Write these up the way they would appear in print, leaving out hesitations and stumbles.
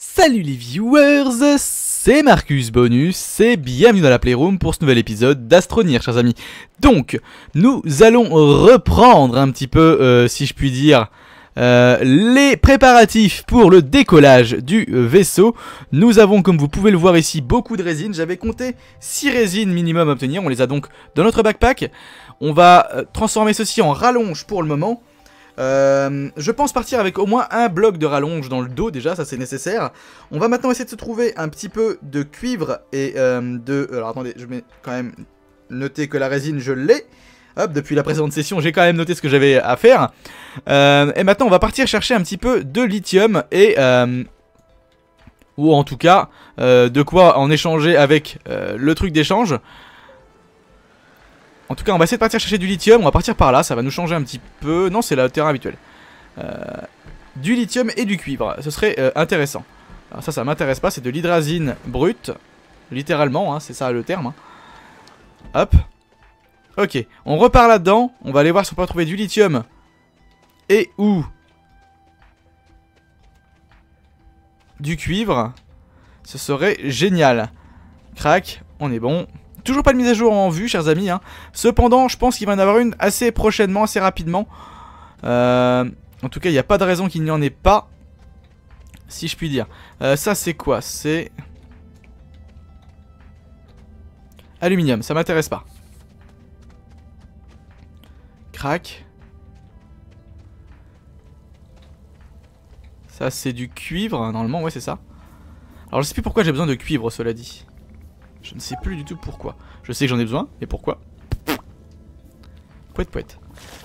Salut les viewers, c'est Marcus Bonus et bienvenue dans la Playroom pour ce nouvel épisode d'Astronir, chers amis. Donc, nous allons reprendre un petit peu, si je puis dire, les préparatifs pour le décollage du vaisseau. Nous avons, comme vous pouvez le voir ici, beaucoup de résine. J'avais compté 6 résines minimum à obtenir, on les a donc dans notre backpack. On va transformer ceci en rallonge pour le moment. Je pense partir avec au moins un bloc de rallonge dans le dos déjà, ça c'est nécessaire. On va maintenant essayer de se trouver un petit peu de cuivre et alors attendez, je vais quand même noter que la résine je l'ai. Hop, depuis la précédente session j'ai quand même noté ce que j'avais à faire. Et maintenant on va partir chercher un petit peu de lithium et ou en tout cas de quoi en échanger avec le truc d'échange. En tout cas on va essayer de partir chercher du lithium, on va partir par là, ça va nous changer un petit peu. Non, c'est le terrain habituel. Du lithium et du cuivre, ce serait intéressant. Alors ça m'intéresse pas, c'est de l'hydrazine brute. Littéralement, hein, c'est ça le terme. Hein. Hop. Ok, on repart là-dedans, on va aller voir si on peut trouver du lithium. Et ou du cuivre. Ce serait génial. Crac, on est bon. Toujours pas de mise à jour en vue, chers amis. Hein. Cependant, je pense qu'il va y en avoir une assez prochainement, assez rapidement. En tout cas, il n'y a pas de raison qu'il n'y en ait pas. Si je puis dire. Ça, c'est quoi? C'est aluminium, ça m'intéresse pas. Crac. Ça, c'est du cuivre. Normalement, ouais, c'est ça. Alors, je sais plus pourquoi j'ai besoin de cuivre, cela dit. Je ne sais plus du tout pourquoi. Je sais que j'en ai besoin, mais pourquoi? Pouette pouette.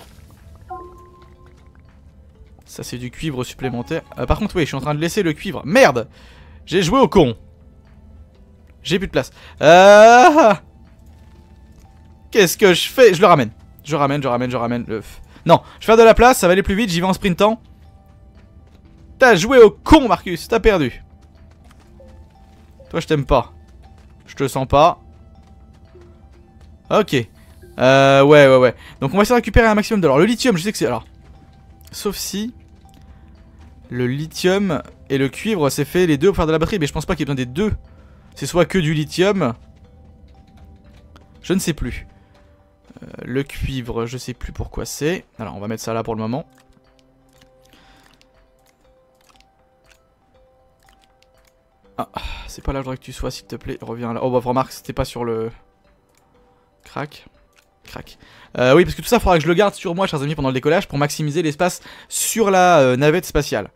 Ça c'est du cuivre supplémentaire. Par contre oui, je suis en train de laisser le cuivre. Merde! J'ai joué au con. J'ai plus de place. Qu'est-ce que je fais? Je le ramène. Je ramène le... Non, je vais faire de la place, ça va aller plus vite, j'y vais en sprintant. T'as joué au con Marcus, t'as perdu. Toi je t'aime pas. Je te sens pas. Ok. Ouais. Donc on va essayer de récupérer un maximum de l'or. Le lithium, je sais que c'est... Alors. Sauf si... Le lithium et le cuivre, c'est fait les deux pour faire de la batterie. Mais je pense pas qu'il y ait besoin des deux. C'est soit que du lithium. Je ne sais plus. Le cuivre, je sais plus pourquoi c'est. Alors on va mettre ça là pour le moment. Ah, c'est pas là, je voudrais que tu sois, s'il te plaît. Reviens là. Oh, bah, remarque, c'était pas sur le. Crac. Oui, parce que tout ça, il faudra que je le garde sur moi, chers amis, pendant le décollage pour maximiser l'espace sur la navette spatiale.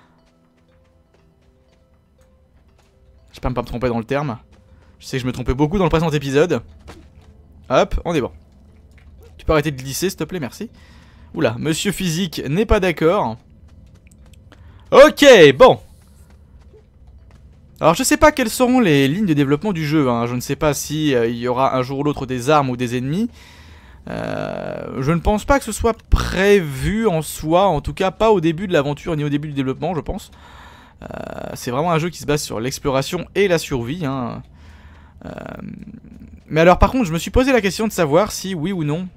J'espère pas me tromper dans le terme. Je sais que je me trompais beaucoup dans le précédent épisode. Hop, on est bon. Tu peux arrêter de glisser, s'il te plaît, merci. Oula, monsieur physique n'est pas d'accord. Ok, bon. Alors je sais pas quelles seront les lignes de développement du jeu, hein. Je ne sais pas si il y aura un jour ou l'autre des armes ou des ennemis. Je ne pense pas que ce soit prévu en soi, en tout cas pas au début de l'aventure ni au début du développement je pense. C'est vraiment un jeu qui se base sur l'exploration et la survie. Hein. Mais alors par contre je me suis posé la question de savoir si oui ou non...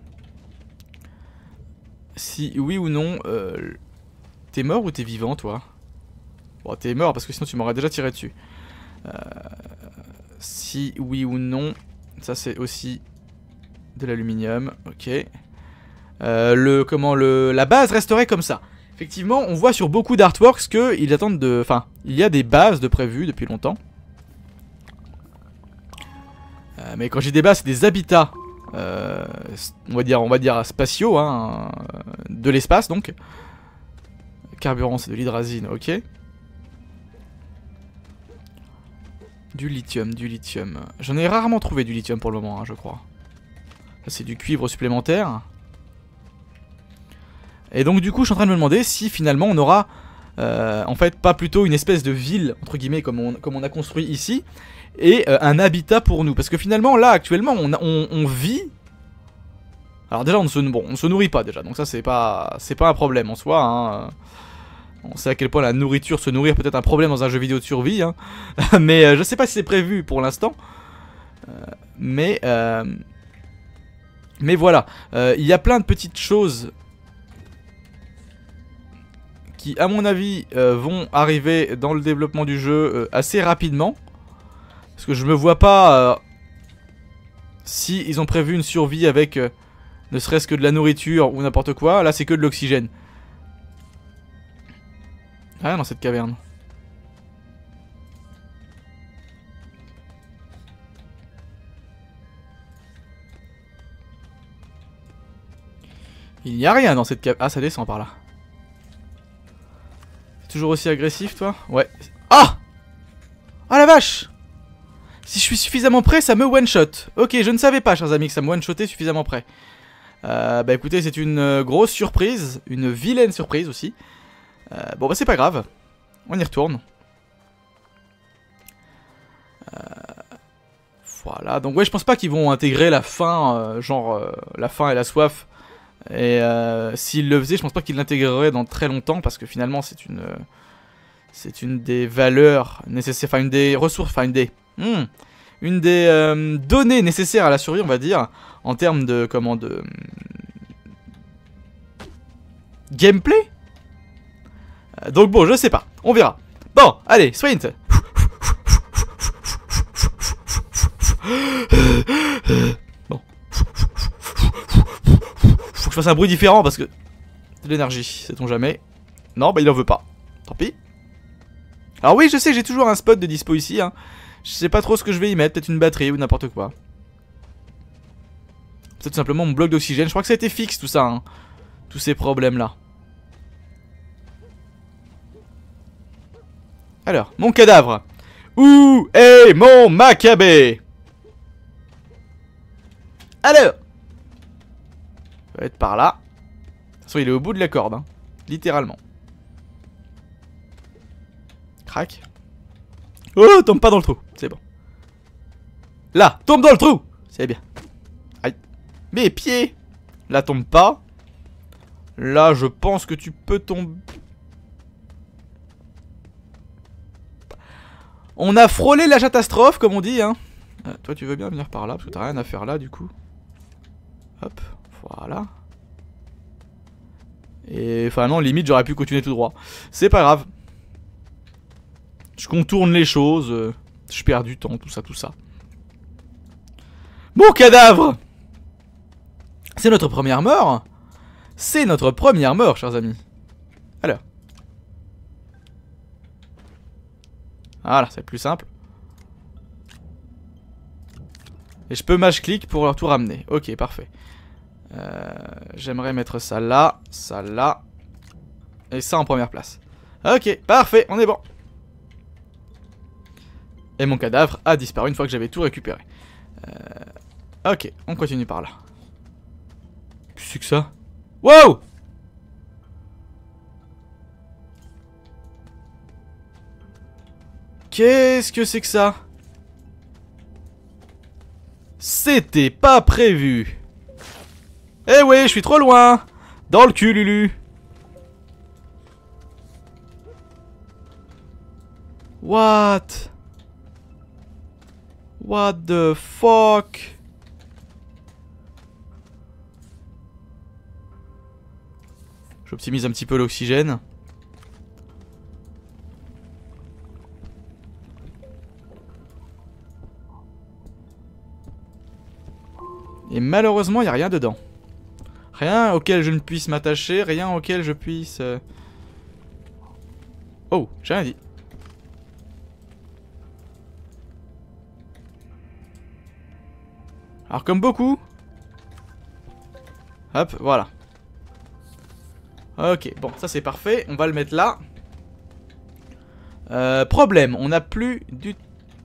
T'es mort ou t'es vivant toi? Bon t'es mort parce que sinon tu m'aurais déjà tiré dessus. Si oui ou non, ça c'est aussi de l'aluminium, ok. La base resterait comme ça. Effectivement, on voit sur beaucoup d'artworks que ils attendent de, enfin, il y a des bases de prévues depuis longtemps. Mais quand j'ai des bases, c'est des habitats, on va dire spatiaux, hein, de l'espace donc. Carburant, c'est de l'hydrazine, ok. Du lithium. J'en ai rarement trouvé du lithium pour le moment, hein, je crois. Ça c'est du cuivre supplémentaire. Et donc du coup je suis en train de me demander si finalement on aura en fait pas plutôt une espèce de ville entre guillemets comme on a construit ici. Et un habitat pour nous. Parce que finalement là actuellement on vit. Alors déjà on ne se nourrit pas déjà. Donc ça c'est pas un problème en soi, hein. On sait à quel point la nourriture, se nourrir peut être un problème dans un jeu vidéo de survie. Hein. Mais je sais pas si c'est prévu pour l'instant. Mais voilà. Il y a plein de petites choses qui, à mon avis, vont arriver dans le développement du jeu assez rapidement. Parce que je me vois pas si ils ont prévu une survie avec ne serait-ce que de la nourriture ou n'importe quoi. Là, c'est que de l'oxygène. Ah, dans cette caverne. Il n'y a rien dans cette caverne. Ah, ça descend par là. Toujours aussi agressif, toi? Ouais. Ah! Ah la vache! Si je suis suffisamment près, ça me one-shot. Ok, je ne savais pas, chers amis, que ça me one-shotait suffisamment près. Bah écoutez, c'est une grosse surprise. Une vilaine surprise aussi. Bon bah c'est pas grave. On y retourne. Voilà, donc ouais, je pense pas qu'ils vont intégrer la faim, la faim et la soif. Et s'ils le faisaient, je pense pas qu'ils l'intégreraient dans très longtemps, parce que finalement c'est une des valeurs nécessaires, enfin une des ressources, enfin une des données nécessaires à la survie, on va dire, en termes de gameplay. Donc bon, je sais pas, on verra. Bon, allez, Swint. Bon. Faut que je fasse un bruit différent parce que de l'énergie, sait-on jamais. Non, bah il en veut pas. Tant pis. Alors oui, je sais, j'ai toujours un spot de dispo ici, hein. Je sais pas trop ce que je vais y mettre, peut-être une batterie ou n'importe quoi. Peut-être tout simplement mon bloc d'oxygène. Je crois que ça a été fixe tout ça, hein. Tous ces problèmes là. Alors, mon cadavre. Où est mon Maccabée? Alors, ça va être par là. De toute façon, il est au bout de la corde, hein. Littéralement. Crac. Oh, tombe pas dans le trou. C'est bon. Là, tombe dans le trou. C'est bien. Aïe. Mes pieds. Là, tombe pas. Là, je pense que tu peux tomber. On a frôlé la catastrophe, comme on dit, hein. Toi, tu veux bien venir par là, parce que t'as rien à faire là, du coup. Hop, voilà. Et enfin non, limite, j'aurais pu continuer tout droit. C'est pas grave. Je contourne les choses. Je perds du temps, tout ça, tout ça. Mon cadavre! C'est notre première mort. C'est notre première mort, chers amis. Alors. Voilà, c'est plus simple. Et je peux mâche-clic pour tout ramener. Ok, parfait. J'aimerais mettre ça là, et ça en première place. Ok, parfait, on est bon. Et mon cadavre a disparu une fois que j'avais tout récupéré. Ok, on continue par là. Qu'est-ce que c'est que ça? Wow! Qu'est-ce que c'est que ça? C'était pas prévu. Eh ouais, je suis trop loin. Dans le cul, Lulu. What? What the fuck? J'optimise un petit peu l'oxygène. Et malheureusement, il n'y a rien dedans. Rien auquel je ne puisse m'attacher, rien auquel je puisse... Oh, j'ai rien dit. Alors comme beaucoup... Hop, voilà. Ok, bon, ça c'est parfait. On va le mettre là. Problème, on n'a plus du...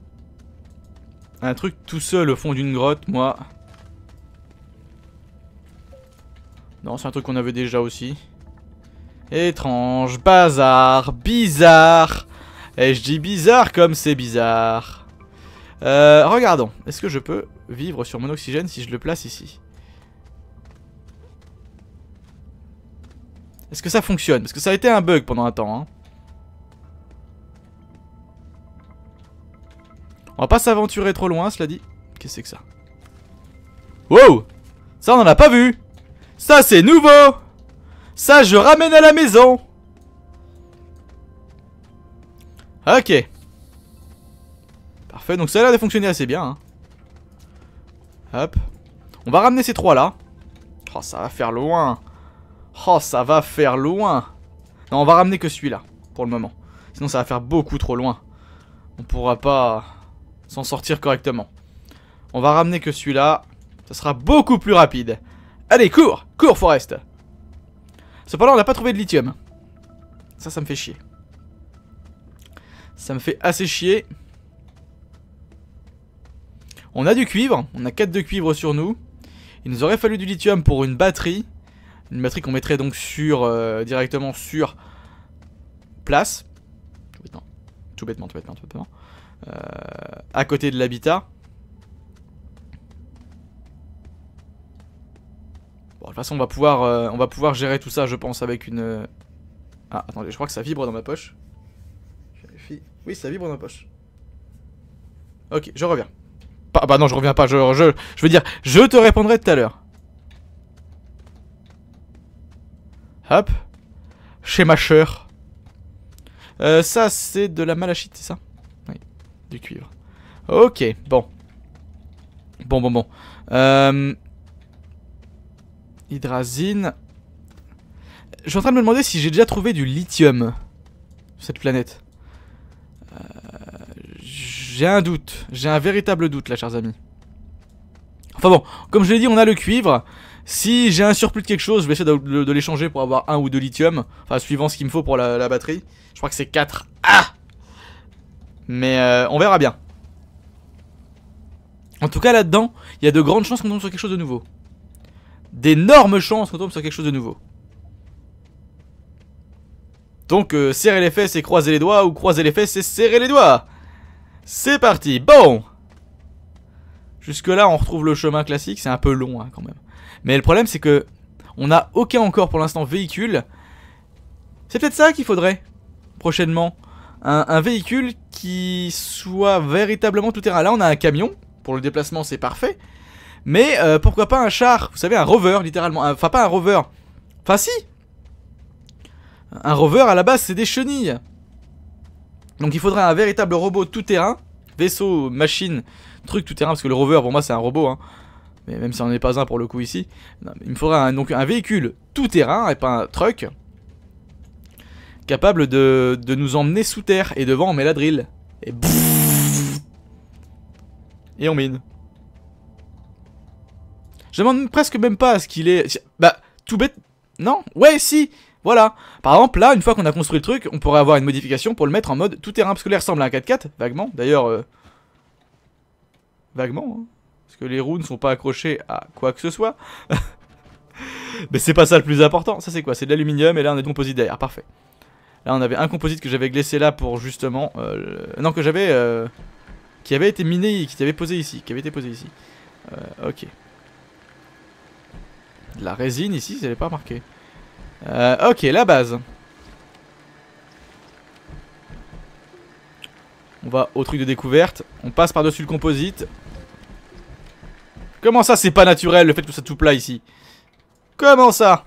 Un truc tout seul au fond d'une grotte, moi... Non, c'est un truc qu'on avait déjà aussi. Étrange, bazar, bizarre. Et je dis bizarre comme c'est bizarre. Regardons. Est-ce que je peux vivre sur mon oxygène si je le place ici? Est-ce que ça fonctionne? Parce que ça a été un bug pendant un temps, hein. On va pas s'aventurer trop loin, cela dit. Qu'est-ce que c'est que ça? Wow! Ça, on en a pas vu! Ça, c'est nouveau! Ça, je ramène à la maison! Ok. Parfait, donc ça a l'air de fonctionner assez bien. Hein. Hop. On va ramener ces trois là. Oh, ça va faire loin. Oh, ça va faire loin. Non, on va ramener que celui-là, pour le moment. Sinon, ça va faire beaucoup trop loin. On pourra pas s'en sortir correctement. On va ramener que celui-là. Ça sera beaucoup plus rapide. Allez, cours! Cours, Forest! Cependant, on n'a pas trouvé de lithium. Ça me fait chier. Ça me fait assez chier. On a du cuivre. On a 4 de cuivre sur nous. Il nous aurait fallu du lithium pour une batterie. Une batterie qu'on mettrait donc sur directement sur place. Tout bêtement. À côté de l'habitat. Bon, de toute façon, on va pouvoir gérer tout ça, je pense, avec une... Ah, attendez, je crois que ça vibre dans ma poche. Je vérifie. Oui, ça vibre dans ma poche. Ok, je reviens. Bah non, je reviens pas, je veux dire, je te répondrai tout à l'heure. Hop. Chez ma chère. Ça, c'est de la malachite, c'est ça? Oui, du cuivre. Ok, bon. Bon. Hydrazine. Je suis en train de me demander si j'ai déjà trouvé du lithium sur cette planète. J'ai un doute. J'ai un véritable doute là, chers amis. Enfin bon, comme je l'ai dit, on a le cuivre. Si j'ai un surplus de quelque chose, je vais essayer de l'échanger pour avoir 1 ou 2 lithium. Enfin, suivant ce qu'il me faut pour la batterie. Je crois que c'est 4. Ah! Mais on verra bien. En tout cas, là-dedans, il y a de grandes chances qu'on tombe sur quelque chose de nouveau. D'énormes chances qu'on tombe sur quelque chose de nouveau. Donc, serrer les fesses et croiser les doigts, ou croiser les fesses et serrer les doigts. C'est parti, bon. Jusque là, on retrouve le chemin classique, c'est un peu long hein, quand même. Mais le problème, c'est que on n'a aucun encore pour l'instant véhicule. C'est peut-être ça qu'il faudrait prochainement. Un véhicule qui soit véritablement tout terrain. Là, on a un camion. Pour le déplacement, c'est parfait. Mais pourquoi pas un char? Vous savez, un rover, littéralement. Enfin, pas un rover. Enfin, si. Un rover, à la base, c'est des chenilles. Donc, il faudrait un véritable robot tout-terrain. Vaisseau, machine, truc tout-terrain. Parce que le rover, pour moi, c'est un robot. Hein. Mais même si on n'en est pas un pour le coup ici. Non, il me faudra donc un véhicule tout-terrain et pas un truck. Capable de nous emmener sous terre. Et devant, on met la drill. Et et on mine. Je demande presque même pas à ce qu'il est... Bah, tout bête... Non? Ouais, si. Voilà. Par exemple, là, une fois qu'on a construit le truc, on pourrait avoir une modification pour le mettre en mode tout-terrain. Parce que là, il ressemble à un 4x4, vaguement. D'ailleurs, vaguement, hein. Parce que les roues ne sont pas accrochées à quoi que ce soit. Mais c'est pas ça le plus important. Ça, c'est quoi? C'est de l'aluminium et là, on a du composite derrière. Parfait. Là, on avait un composite que j'avais glissé là pour justement... Non, que j'avais... qui avait été miné, qui avait posé ici. Qui avait été posé ici. Ok. De la résine ici, ça n'est pas marqué. Ok, la base. On va au truc de découverte. On passe par-dessus le composite. Comment ça, c'est pas naturel le fait que ça tout plat ici? Comment ça?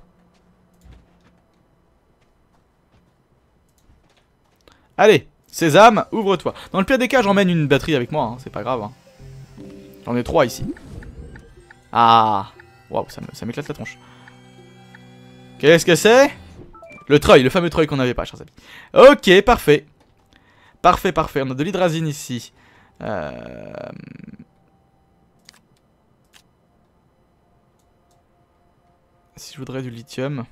Allez, Sésame, ouvre-toi. Dans le pire des cas, j'emmène une batterie avec moi, hein, c'est pas grave. Hein. J'en ai 3 ici. Ah, waouh, ça m'éclate la tronche. Qu'est-ce que c'est? Le treuil, le fameux treuil qu'on n'avait pas, chers amis. Ok, parfait. Parfait. On a de l'hydrazine ici. Si je voudrais du lithium.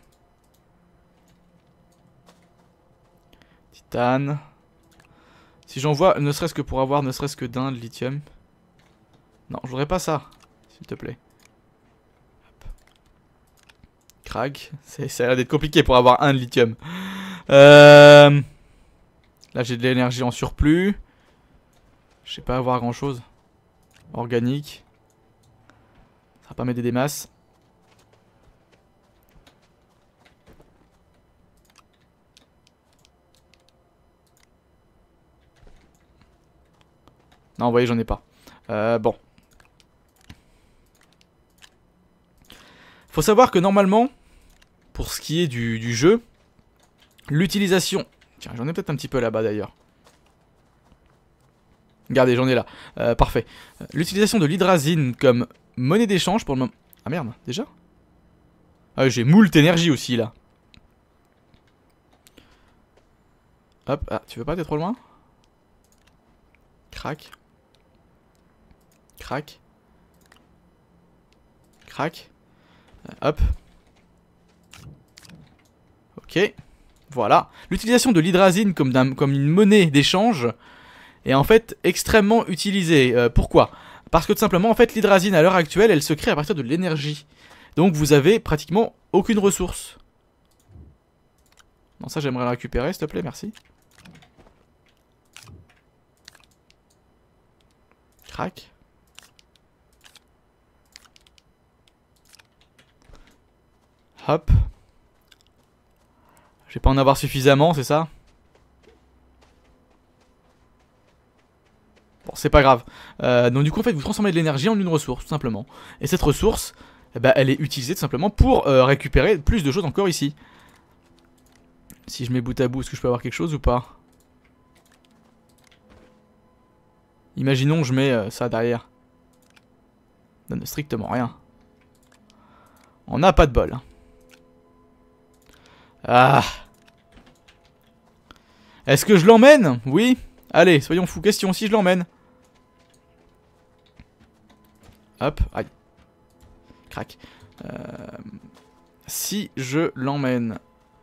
Titane. Si j'en vois, ne serait-ce que pour avoir ne serait-ce que d'un de lithium. Non, je voudrais pas ça, s'il te plaît. Hop. Crack. Ça a l'air d'être compliqué pour avoir un de lithium. Là, j'ai de l'énergie en surplus. Je sais pas avoir grand-chose. Organique. Ça va pas m'aider des masses. Non, vous voyez, j'en ai pas. Bon. Faut savoir que normalement, pour ce qui est du jeu, l'utilisation... Tiens, j'en ai peut-être un petit peu là-bas d'ailleurs. Regardez, j'en ai là. Parfait. L'utilisation de l'hydrazine comme monnaie d'échange pour le moment... Ah merde, déjà? Ah, j'ai moult énergie aussi, là. Hop, ah, tu veux pas, t'es trop loin? Crac. Crac. Crac. Hop. Ok. Voilà. L'utilisation de l'hydrazine comme une monnaie d'échange est en fait extrêmement utilisée. Pourquoi? Parce que tout simplement, en fait, l'hydrazine à l'heure actuelle, elle se crée à partir de l'énergie. Donc vous avez pratiquement aucune ressource. Non, ça j'aimerais la récupérer, s'il te plaît, merci. Crac. Hop. Je vais pas en avoir suffisamment, c'est ça? Bon, c'est pas grave. Donc du coup, en fait, vous transformez de l'énergie en une ressource, tout simplement. Et cette ressource, eh ben, elle est utilisée tout simplement pour récupérer plus de choses encore ici. Si je mets bout à bout, est-ce que je peux avoir quelque chose ou pas? Imaginons que je mets ça derrière. Ça donne strictement rien. On n'a pas de bol. Ah. Est-ce que je l'emmène? Oui. Allez, soyons fous. Question, si je l'emmène. Hop, aïe. Crac. Si je l'emmène.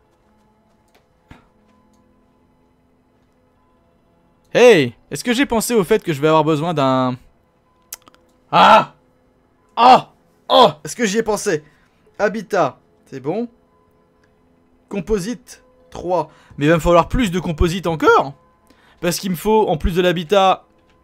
Hey! Est-ce que j'ai pensé au fait que je vais avoir besoin d'un... Ah! Ah! Oh! Est-ce que j'y ai pensé? Habitat. C'est bon. Composite 3. Mais il va me falloir plus de composite encore. Parce qu'il me faut, en plus de l'habitat...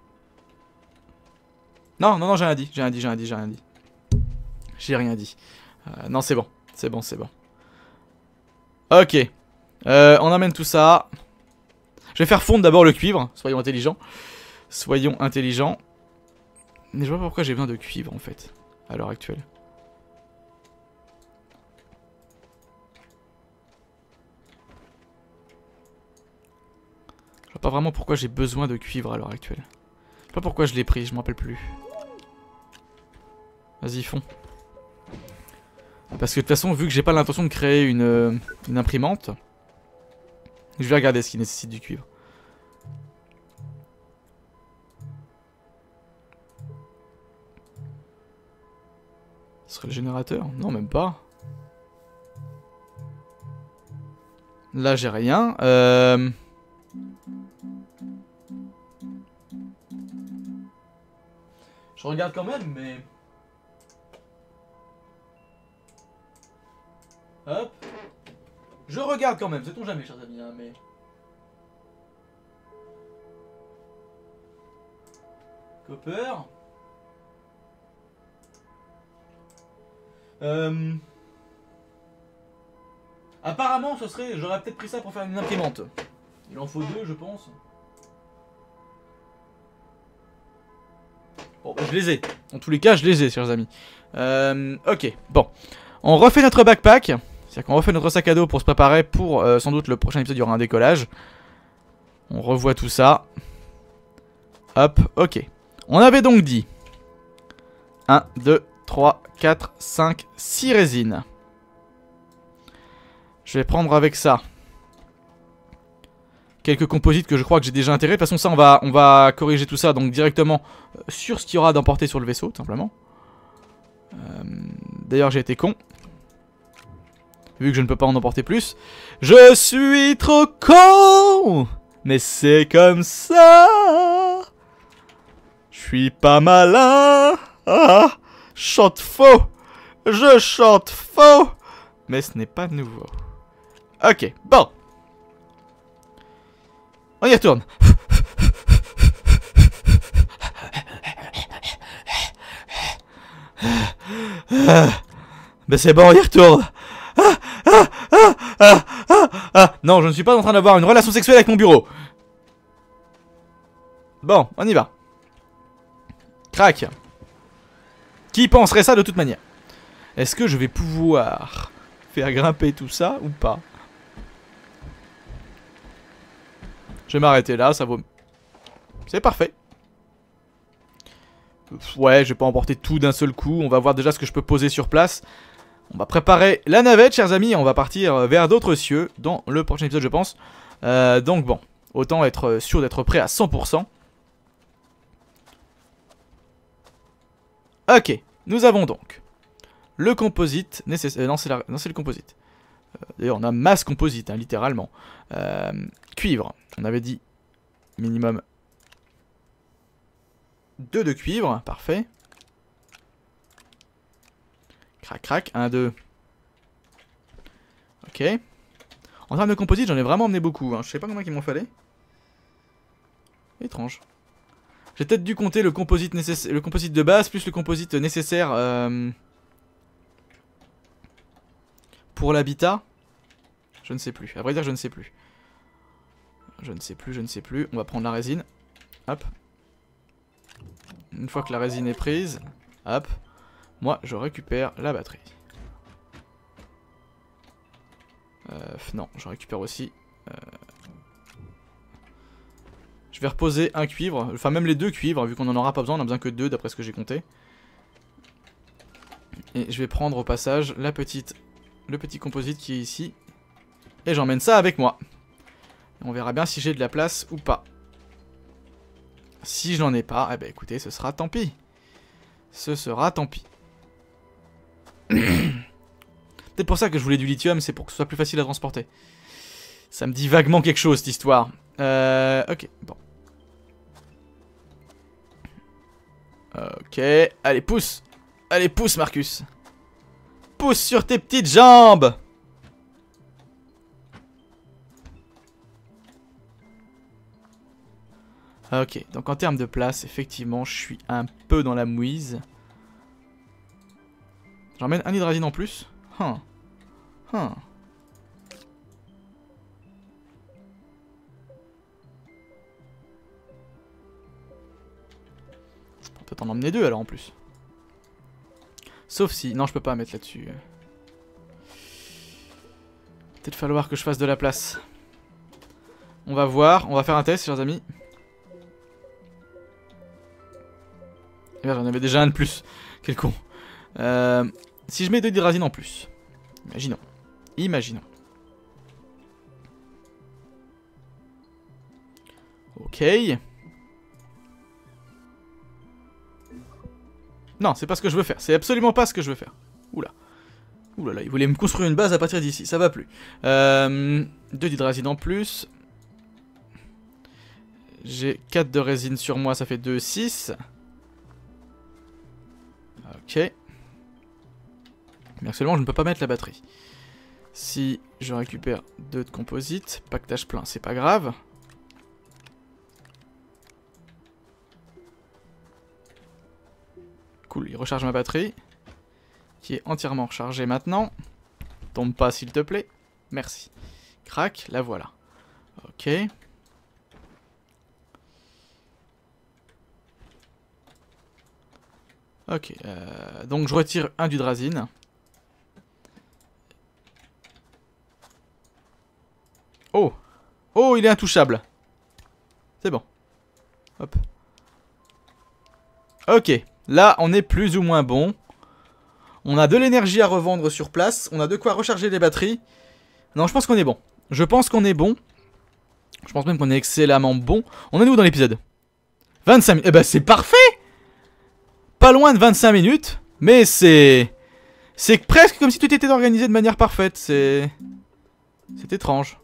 Non, non, non, j'ai rien dit. J'ai rien dit, j'ai rien dit, j'ai rien dit. J'ai rien dit. Non, c'est bon. C'est bon, c'est bon. Ok. On amène tout ça. Je vais faire fondre d'abord le cuivre. Soyons intelligents. Soyons intelligents. Mais je vois pas pourquoi j'ai besoin de cuivre, en fait. À l'heure actuelle. Je vois pas vraiment pourquoi j'ai besoin de cuivre à l'heure actuelle. Je sais pas pourquoi je l'ai pris, je m'en rappelle plus. Vas-y, fonds. Parce que de toute façon, vu que j'ai pas l'intention de créer une imprimante, je vais regarder ce qui nécessite du cuivre. Ce serait le générateur? Non, même pas. Là, j'ai rien. Je regarde quand même, mais... Hop. Je regarde quand même, sait-on jamais, chers amis, hein, mais... Copper. Apparemment, ce serait... J'aurais peut-être pris ça pour faire une imprimante. Il en faut deux, je pense. Bon, bah, je les ai. En tous les cas, je les ai, chers amis. Ok, bon. On refait notre backpack. C'est-à-dire qu'on refait notre sac à dos pour se préparer pour, sans doute, le prochain épisode, il y aura un décollage. On revoit tout ça. Hop, ok. On avait donc dit 1, 2, 3, 4, 5, 6 résines. Je vais prendre avec ça quelques composites que je crois que j'ai déjà intégrés. De toute façon, ça, on va corriger tout ça donc directement sur ce qu'il y aura d'emporter sur le vaisseau, tout simplement. D'ailleurs, j'ai été con. Vu que je ne peux pas en emporter plus. Je suis trop con! Mais c'est comme ça! Je suis pas malin! Ah! Chante faux! Je chante faux! Mais ce n'est pas nouveau. Ok, bon. On y retourne. Mais c'est bon, on y retourne. Non, je ne suis pas en train d'avoir une relation sexuelle avec mon bureau. Bon, on y va. Crac. Qui penserait ça de toute manière? Est-ce que je vais pouvoir faire grimper tout ça ou pas? Je vais m'arrêter là, ça vaut... C'est parfait. Ouais, je vais pas emporter tout d'un seul coup. On va voir déjà ce que je peux poser sur place. On va préparer la navette, chers amis. Et on va partir vers d'autres cieux dans le prochain épisode, je pense. Donc bon, autant être sûr d'être prêt à 100%. Ok, nous avons donc le composite nécessaire. Non, c'est le composite. D'ailleurs, on a masse composite, hein, littéralement. Cuivre, on avait dit minimum 2 de cuivre, parfait. Crac, crac, 1, 2. Ok. En termes de composite, j'en ai vraiment emmené beaucoup. Hein. Je sais pas combien il m'en fallait. Étrange. J'ai peut-être dû compter le composite de base plus le composite nécessaire pour l'habitat. Je ne sais plus. À vrai dire, je ne sais plus. Je ne sais plus. On va prendre la résine. Hop. Une fois que la résine est prise, hop. Moi, je récupère la batterie. Non, je récupère aussi. Je vais reposer un cuivre, enfin même les 2 cuivres, vu qu'on n'en aura pas besoin, on a besoin que 2 d'après ce que j'ai compté. Et je vais prendre au passage le petit composite qui est ici. Et j'emmène ça avec moi. Et on verra bien si j'ai de la place ou pas. Si je n'en ai pas, eh ben écoutez, ce sera tant pis. Ce sera tant pis. Peut-être pour ça que je voulais du lithium, c'est pour que ce soit plus facile à transporter. Ça me dit vaguement quelque chose, cette histoire. Ok, bon. Ok, allez, pousse. Allez, pousse, Marcus. Pousse sur tes petites jambes. Ok, donc en termes de place, effectivement, je suis un peu dans la mouise. J'emmène un hydrazine en plus. Peut-être en emmener 2 alors en plus. Sauf si... Non, je peux pas mettre là-dessus. Peut-être falloir que je fasse de la place. On va voir. On va faire un test, chers amis. Et j'en avais déjà un de plus. Quel con. Si je mets 2 hydrazine en plus. Imaginons. Ok. Non, c'est pas ce que je veux faire. C'est absolument pas ce que je veux faire. Oula. Ouh là là, il voulait me construire une base à partir d'ici. Ça va plus. 2 d'hydrazine en plus. J'ai 4 de résine sur moi, ça fait 2, 6. Ok. Mais actuellement, je ne peux pas mettre la batterie. Si je récupère 2 de composite, pactage plein, c'est pas grave. Cool, il recharge ma batterie. Qui est entièrement rechargée maintenant. Tombe pas s'il te plaît. Merci. Crac, la voilà. Ok. Ok, donc je retire un d'hydrazine. Oh! Oh, il est intouchable. C'est bon. Hop. Ok, là on est plus ou moins bon. On a de l'énergie à revendre sur place. On a de quoi recharger les batteries. Non, je pense qu'on est bon. Je pense qu'on est bon. Je pense même qu'on est excellemment bon. On est où dans l'épisode? 25 minutes. Eh ben c'est parfait! Pas loin de 25 minutes. Mais c'est presque comme si tout était organisé de manière parfaite. C'est étrange.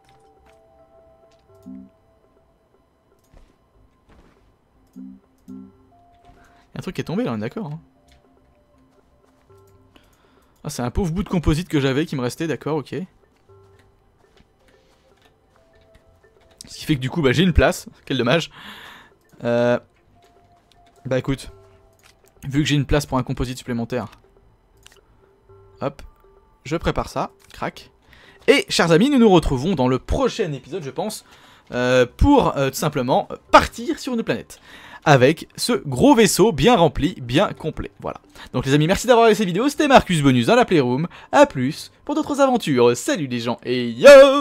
Un truc qui est tombé là, on est d'accord. Hein. Ah, c'est un pauvre bout de composite que j'avais qui me restait, d'accord, ok. Ce qui fait que du coup, bah, j'ai une place. Quel dommage. Bah écoute. Vu que j'ai une place pour un composite supplémentaire. Hop. Je prépare ça. Crac. Et, chers amis, nous nous retrouvons dans le prochain épisode, je pense. Pour tout simplement partir sur une planète. Avec ce gros vaisseau bien rempli, bien complet. Voilà. Donc les amis, merci d'avoir regardé cette vidéo. C'était Marcus Bonus dans la Playroom. A plus pour d'autres aventures. Salut les gens et yo!